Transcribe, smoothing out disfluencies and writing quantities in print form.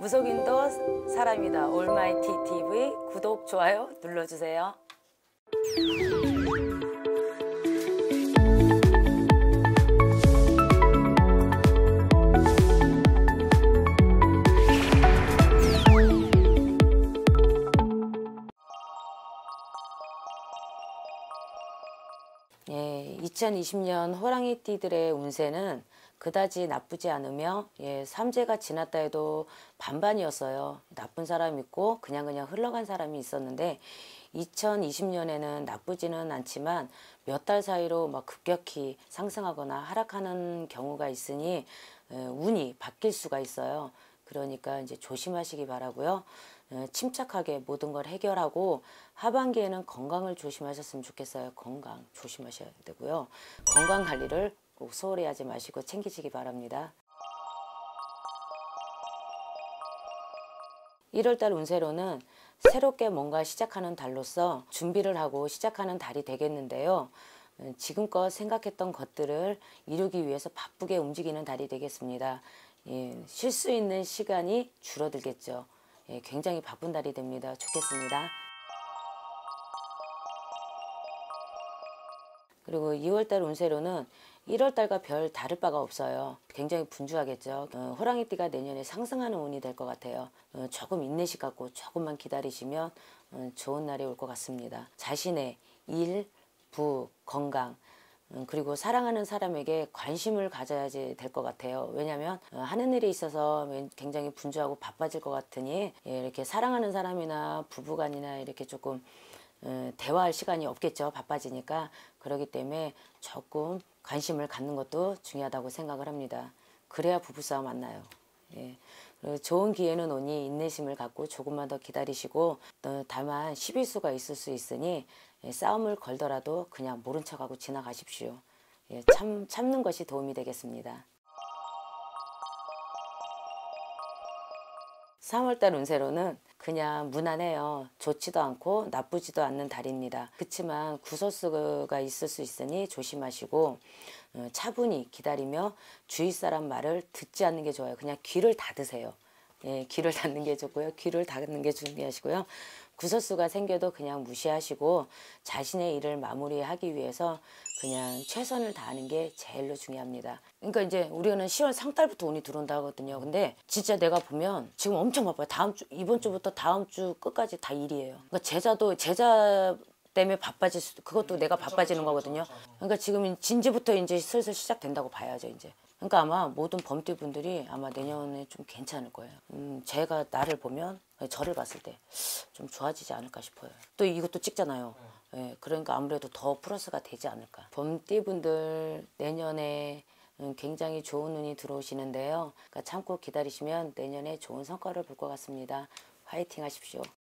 무속인도 사람이다 올마이티 TV 구독, 좋아요 눌러주세요. 예, 2020년 호랑이띠들의 운세는 그다지 나쁘지 않으며 삼재가 지났다 해도 반반이었어요. 나쁜 사람 있고 그냥 흘러간 사람이 있었는데 2020년에는 나쁘지는 않지만 몇 달 사이로 막 급격히 상승하거나 하락하는 경우가 있으니 운이 바뀔 수가 있어요. 그러니까 이제 조심하시기 바라고요. 침착하게 모든 걸 해결하고 하반기에는 건강을 조심하셨으면 좋겠어요. 건강 조심하셔야 되고요. 건강 관리를 꼭 소홀히 하지 마시고 챙기시기 바랍니다. 1월달 운세로는 새롭게 뭔가 시작하는 달로서 준비를 하고 시작하는 달이 되겠는데요. 지금껏 생각했던 것들을 이루기 위해서 바쁘게 움직이는 달이 되겠습니다. 쉴 수 있는 시간이 줄어들겠죠. 굉장히 바쁜 달이 됩니다. 좋겠습니다. 그리고 2월달 운세로는 1월달과 별 다를 바가 없어요. 굉장히 분주하겠죠. 호랑이띠가 내년에 상승하는 운이 될 것 같아요. 조금 인내심 갖고 조금만 기다리시면 좋은 날이 올 것 같습니다. 자신의 일, 부, 건강 그리고 사랑하는 사람에게 관심을 가져야지 될 것 같아요. 왜냐하면 하는 일에 있어서 굉장히 분주하고 바빠질 것 같으니 이렇게 사랑하는 사람이나 부부간이나 이렇게 조금 대화할 시간이 없겠죠. 바빠지니까. 그렇기 때문에 조금 관심을 갖는 것도 중요하다고 생각을 합니다. 그래야 부부싸움 안 나요. 좋은 기회는 오니 인내심을 갖고 조금만 더 기다리시고 다만 시비수가 있을 수 있으니 싸움을 걸더라도 그냥 모른 척하고 지나가십시오. 참는 것이 도움이 되겠습니다. 3월달 운세로는 그냥 무난해요. 좋지도 않고 나쁘지도 않는 달입니다. 그렇지만 구설수가 있을 수 있으니 조심하시고 차분히 기다리며 주위 사람 말을 듣지 않는 게 좋아요. 그냥 귀를 닫으세요. 귀를 닫는 게 좋고요. 귀를 닫는 게 중요하시고요. 구설수가 생겨도 그냥 무시하시고 자신의 일을 마무리하기 위해서 그냥 최선을 다하는 게 제일로 중요합니다. 그러니까 이제 우리는 10월 상달부터 운이 들어온다 하거든요. 근데 진짜 내가 보면 지금 엄청 바빠요. 다음 주, 이번 주부터 다음 주 끝까지 다 일이에요. 그러니까 제자 때문에 바빠질 수도, 그것도 내가 바빠지는 거거든요. 그러니까 지금 진지부터 이제 슬슬 시작된다고 봐야죠, 이제. 그러니까 아마 모든 범띠 분들이 아마 내년에 좀 괜찮을 거예요. 제가 나를 보면, 저를 봤을 때 좀 좋아지지 않을까 싶어요. 또 이것도 찍잖아요. 그러니까 아무래도 더 플러스가 되지 않을까. 범띠 분들 내년에 굉장히 좋은 운이 들어오시는데요. 그러니까 참고 기다리시면 내년에 좋은 성과를 볼 것 같습니다. 화이팅 하십시오.